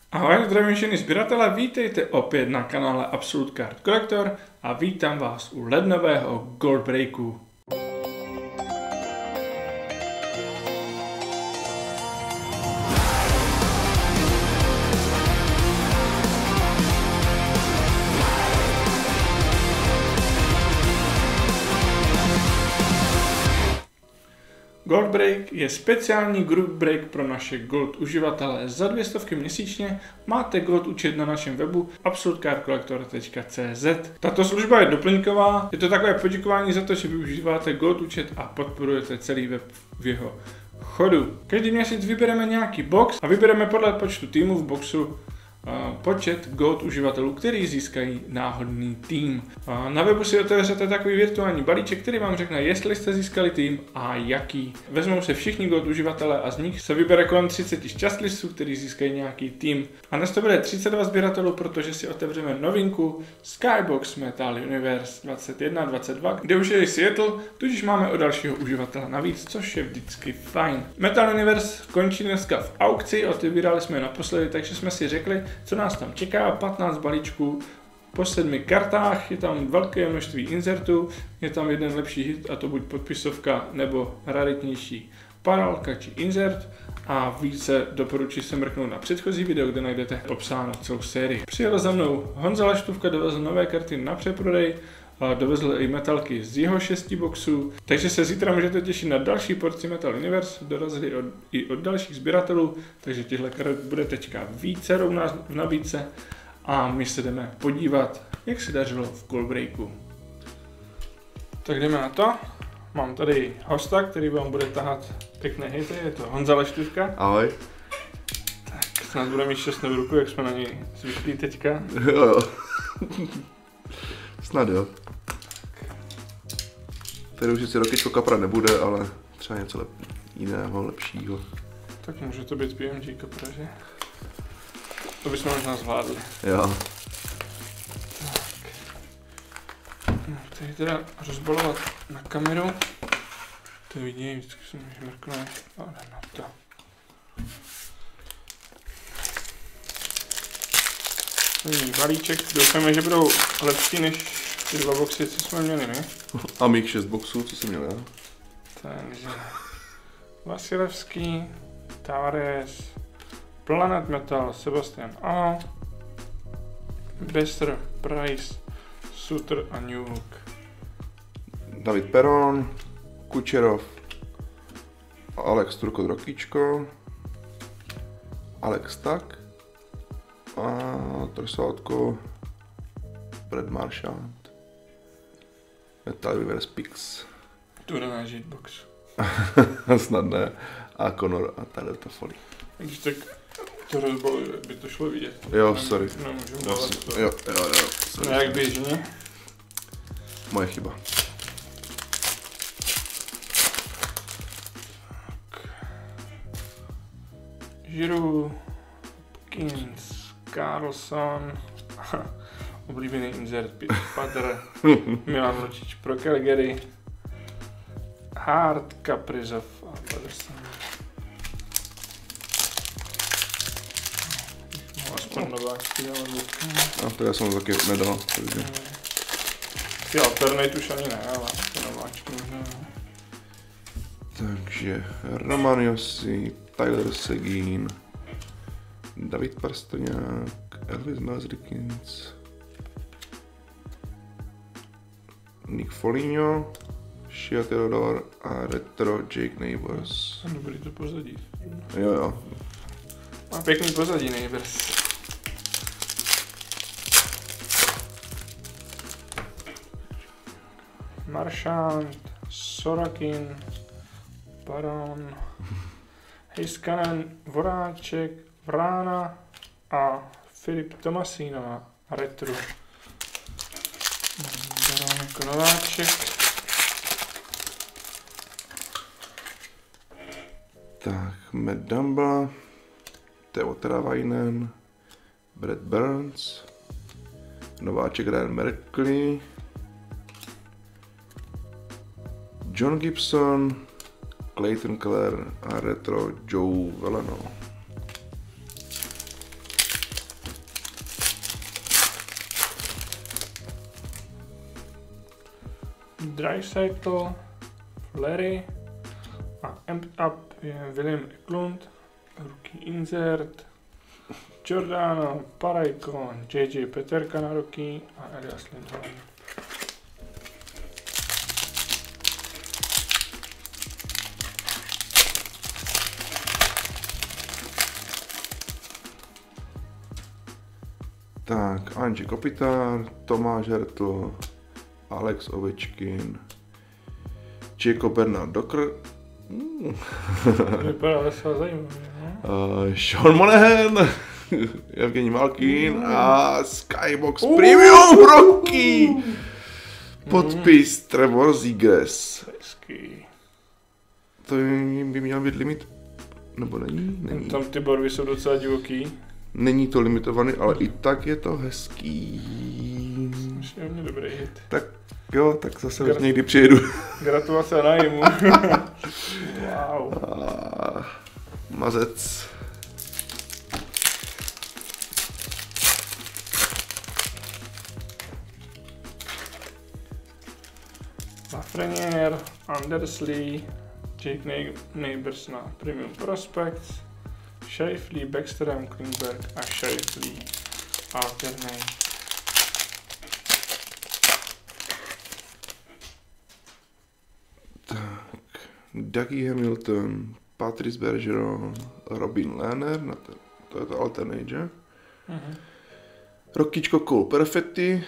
Ahoj, zdravím všechny sběratele, vítejte opět na kanále Absolute Card Collector a vítám vás u lednového Gold Breaku. Gold Break je speciální group break pro naše Gold uživatele. Za 200 měsíčně máte Gold účet na našem webu absolutecardcollector.cz. Tato služba je doplňková, je to takové poděkování za to, že využíváte Gold účet a podporujete celý web v jeho chodu. Každý měsíc vybereme nějaký box a vybereme podle počtu týmů v boxu počet Gold uživatelů, který získají náhodný tým. Na webu si otevřete takový virtuální balíček, který vám řekne, jestli jste získali tým a jaký. Vezmou se všichni Gold uživatelé a z nich se vybere kolem 30 šťastlivců, kteří získají nějaký tým. A dnes to bude 32 sběratelů, protože si otevřeme novinku Skybox Metal Universe 21-22, kde už je Seattle, tudíž máme o dalšího uživatele navíc, což je vždycky fajn. Metal Universe končí dneska v aukci, otevírali jsme je naposledy, takže jsme si řekli, co nás tam čeká, 15 balíčků po 7 kartách, je tam velké množství insertů, je tam jeden lepší hit a to buď podpisovka nebo raritnější paralka či insert a více doporučuji se mrknout na předchozí video, kde najdete obsáno celou sérii. Přijel za mnou Honza Laštůvka, dovezl nové karty na přeprodej, a dovezl i metalky z jeho 6 boxů, takže se zítra můžete těšit na další porci Metal Universe, dorazili i od dalších sběratelů, takže těchto karet bude teďka více v nabídce a my se jdeme podívat, jak se dařilo v Gold Breaku. Tak jdeme na to. Mám tady hosta, který vám bude tahat pěkné hity, je to Honza Laštůvka. Ahoj. Tak snad bude mít šťastnou ruku, jak jsme na něj zvyklí teďka. Jo. Snad jo. Tady už si Rokyčko kapra nebude, ale třeba něco jiného, lepšího. Tak může to být PMG kapra, že? To bychom možná zvládli. Jo. Tak. No, tady teda rozbalovat na kameru. To vidím, vždycky se může mrknout, ale na to. První balíček, doufáme, že budou lepší než ty dva boxy, co jsme měli, ne? A mých 6 boxů, co jsem měl, já? Takže Vasilevský, Tavares, Planet Metal, Sebastian A, Bester, Price, Suter a Newhook. David Perron, Kučerov, Alex Turko Rokyčko, Alex Tak a trosátko Brad Marchand. Metal Universe Pix. Tu jde náš hitbox. Snad ne. A Conor a Tyler Toffoli. Když tak to rozbaluji, by to šlo vidět. Jo, sorry. Nemůžu dávat to. Jo. Nějak běžně. Moje chyba. Giroud, Hopkins, Carlson, oblíbený insert Pater, Milan Lučič pro Calgary, Hart, Kaprizov a Pedersen. Aspoň nováčky dávat. A to já jsem taky nedal. Takže. Ty alternate už ani ne, ale to nováčky možná. Takže Roman Josi, Tyler Seguin, David Pastrňák, Elvis Merzlikins, Nick Foligno, Shia Theodore a Retro Jake Neighbors. Dobrý to pozadí. Jo. Má pěkný pozadí Neighbors. Marchand, Sorokin, Baron, Heiskanen, Voráček, Vrána a Filip Tomasínova retro. Baron jako nováček. Tak, Matt Dumba, Teo Teravainen, Brad Burns, nováček Ryan Merkley, John Gibson, Clayton Keller a retro Joe Veleno. Draisaitl, Larry a Amped Up je William Eklund, rookie insert, Giordano, Parayko, JJ Peterka na rookie a Elias Lindholm. Tak, Anže Kopitar, Tomáš Hertl, Alex Ovečkin, Čeko Bernard Docker, Vypadá docela zajímavě, ne? Sean Monahan, Evgeni Malkin a Skybox Premium Rocky. Podpis Trevor Zegras. Hezký. To by měl být limit, nebo není? Není. Tam ty barvy jsou docela divoký. Není to limitovaný, ale i tak je to hezký. Je hodně dobrý hit. Tak jo, tak zase někdy přijedu. Gratulace na jimu. Wow. Mazec. Lafreniere, Andersley, Jake Neighbors na Premium Prospects, Scheifele, Backstrom, Klingberg a Scheifele Alternate. Tak, Dougie Hamilton, Patrice Bergeron, Robin Lehner, to je to Alternate, že? Rockyčko Cole Perfetti.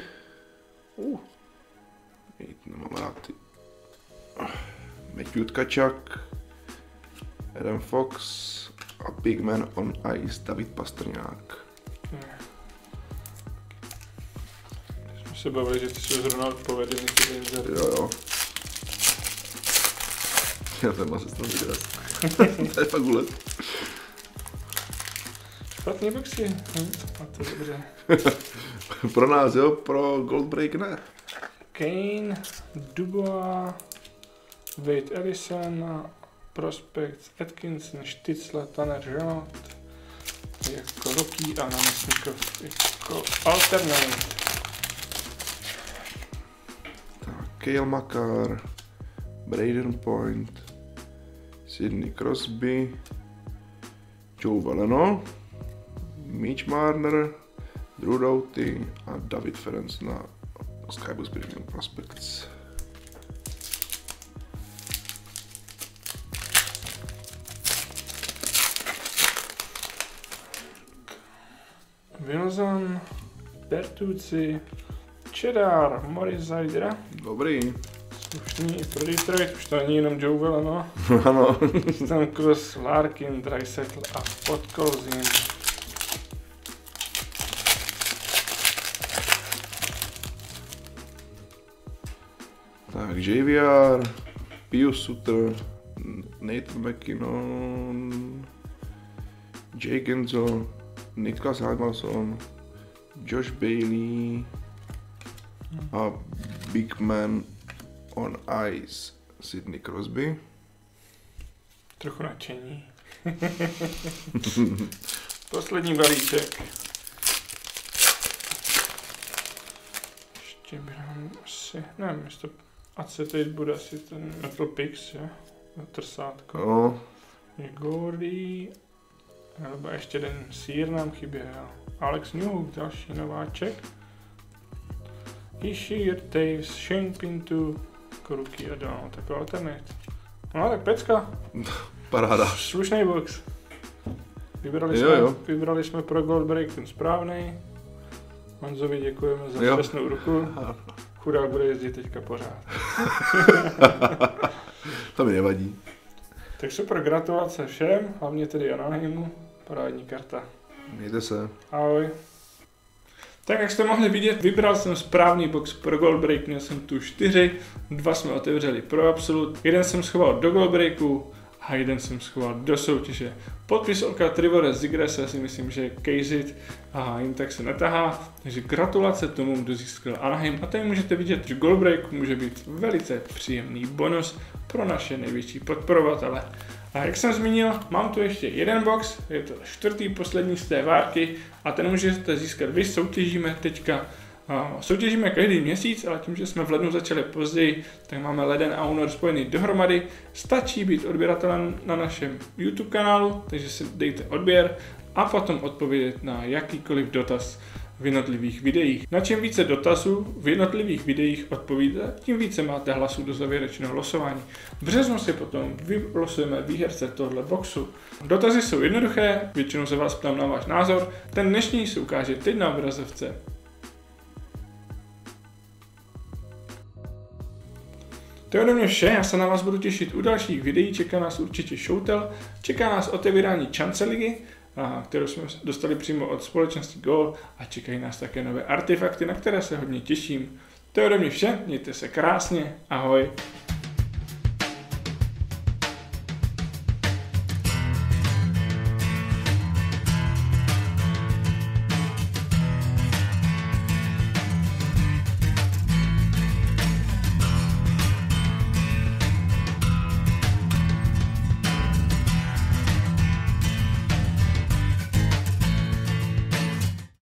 Nemám rád ty. Matthew Tkačak, Adam Fox a Big Man on Ice, David Pastrňák. Jsme se bavili, že ty se zrovna odpověděli ty insert. Jo. Já ten mazec tam vygrát. To je fakt úlet. Špatný boxy. A to je dobře. Pro nás, jo, pro Goldbreak ne. Kane, Dubois, Wade Ellison, Prospects, Atkinson, Stützle, Tanner Jeannot, jako Rocky a Namestníkov jako Alternate. Tak, Cale Makar, Braden Point, Sidney Crosby, Joe Veleno, Mitch Marner, Drew Doughty a David Ferenc na Skybox Premium Prospects. Wilson, Bertuzzi, Cheddar, Morris Zajdra. Dobrý. Slušný i pro Detroit, už to není jenom Joe Veleno. Ano. Stamkos, Larkin, Draisaitl a Podkolzin. Tak, JVR, Pius Suter, Nathan McKinnon, Jay Genzo, Niklas Hjalmarsson, Josh Bailey a Big Man on Ice, Sidney Crosby. Trochu nadšení. Poslední balíček. Ještě brám asi, nevím, jestli to acetate bude asi ten Metal Pix, jo? Trsátko. No, Je Gordy, nebo ještě jeden Sear nám chyběl. Alex Newhook, další nováček. Ishii, Taves, Shane Pinto, Kruky a dál, takový alternate. No tak pecka. paráda. Slušný box. Vybrali jsme pro Goldbreak ten správný. Honzovi děkujeme za šťastnou ruku. Chudák bude jezdit teďka pořád. To mi nevadí. Tak super, gratulace všem, hlavně tedy Anaheimu. Parádní karta. Mějte se. Ahoj. Tak jak jste mohli vidět, vybral jsem správný box pro Goldbreak, měl jsem tu 4, 2 jsme otevřeli pro Absolut, jeden jsem schoval do Goldbreaku a jeden jsem schoval do soutěže. Podpis oka Trevora Zegrase si myslím, že je Kazit a jim tak se netahá, takže gratulace tomu, kdo získal Anaheim. A tady můžete vidět, že Goldbreak může být velice příjemný bonus pro naše největší podporovatele. A jak jsem zmínil, mám tu ještě jeden box, je to 4. poslední z té várky a ten můžete získat vy, soutěžíme teďka Soutěžíme každý měsíc, ale tím, že jsme v lednu začali později, tak máme leden a únor spojený dohromady. Stačí být odběratelem na našem YouTube kanálu, takže si dejte odběr a potom odpovědět na jakýkoliv dotaz v jednotlivých videích. Na čím více dotazů v jednotlivých videích odpovíte, tím více máte hlasů do závěrečného losování. V březnu si potom vylosujeme výherce tohle boxu. Dotazy jsou jednoduché, většinou se vás ptám na váš názor. Ten dnešní se ukáže teď na obrazovce. To je ode mě vše, já se na vás budu těšit u dalších videí, čeká nás určitě showtel, čeká nás otevírání šance ligy, kterou jsme dostali přímo od společnosti Goal a čekají nás také nové artefakty, na které se hodně těším. To je ode mě vše, mějte se krásně, ahoj.